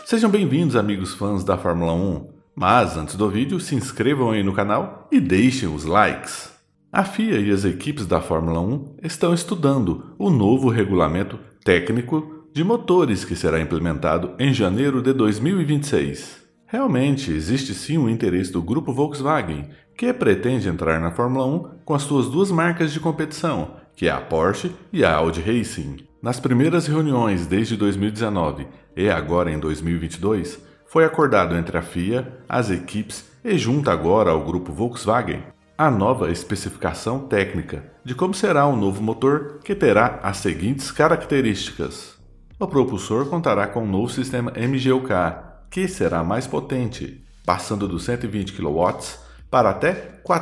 Sejam bem-vindos, amigos fãs da Fórmula 1. Mas antes do vídeo, se inscrevam aí no canal e deixem os likes. A FIA e as equipes da Fórmula 1 estão estudando o novo regulamento técnico de motores que será implementado em janeiro de 2026. Realmente existe sim um interesse do grupo Volkswagen, que pretende entrar na Fórmula 1 com as suas duas marcas de competição, que é a Porsche e a Audi Racing. Nas primeiras reuniões desde 2019 e agora em 2022, foi acordado entre a FIA, as equipes e junto agora ao grupo Volkswagen a nova especificação técnica de como será o novo motor, que terá as seguintes características. O propulsor contará com um novo sistema MGU-K, que será mais potente, passando dos 120 kW para até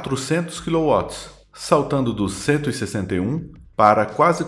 400 kW, saltando dos 161 para quase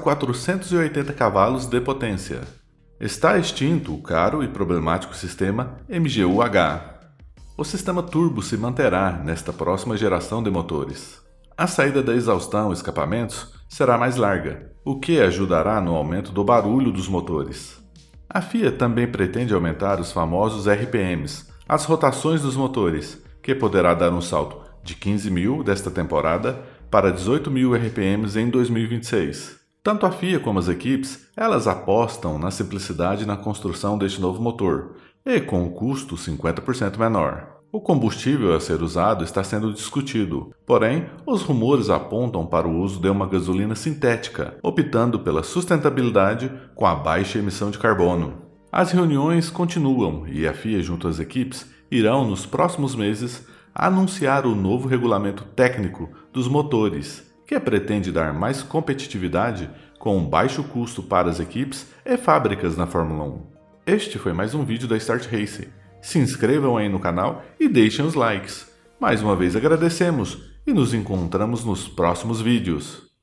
480 cavalos de potência. Está extinto o caro e problemático sistema MGU-H. O sistema turbo se manterá nesta próxima geração de motores. A saída da exaustão e escapamentos será mais larga, o que ajudará no aumento do barulho dos motores. A FIA também pretende aumentar os famosos RPMs, as rotações dos motores, que poderá dar um salto de 15.000 desta temporada para 18.000 RPMs em 2026. Tanto a FIA como as equipes, elas apostam na simplicidade na construção deste novo motor, e com um custo 50% menor. O combustível a ser usado está sendo discutido, porém, os rumores apontam para o uso de uma gasolina sintética, optando pela sustentabilidade com a baixa emissão de carbono. As reuniões continuam e a FIA junto às equipes irão nos próximos meses anunciar o novo regulamento técnico dos motores, que pretende dar mais competitividade com um baixo custo para as equipes e fábricas na Fórmula 1. Este foi mais um vídeo da Start Racing. Se inscrevam aí no canal e deixem os likes. Mais uma vez agradecemos e nos encontramos nos próximos vídeos.